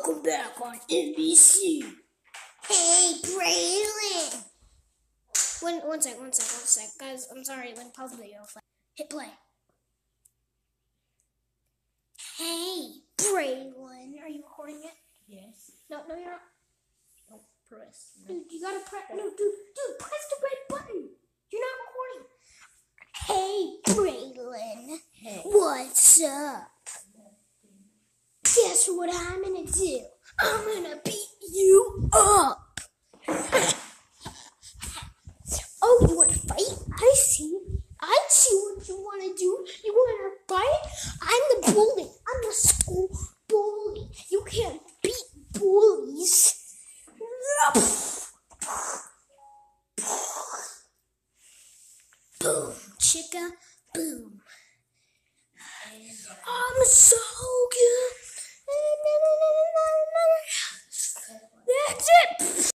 Welcome back on NBC. Hey, Braylon! One sec. Guys, I'm sorry, let me pause the video. Hit play. Hey, Braylon. Are you recording it? Yes. No, you're not. Don't press. No. Dude, you gotta press. No, dude, press the red button. You're not recording. Hey, Braylon. Hey. What's up? Guess what I'm gonna do? I'm gonna beat you up. Oh, you wanna fight? I see what you wanna do. You wanna fight? I'm the bully. I'm the school bully. You can't beat bullies. Boom, chicka, boom. I'm so good. That's it.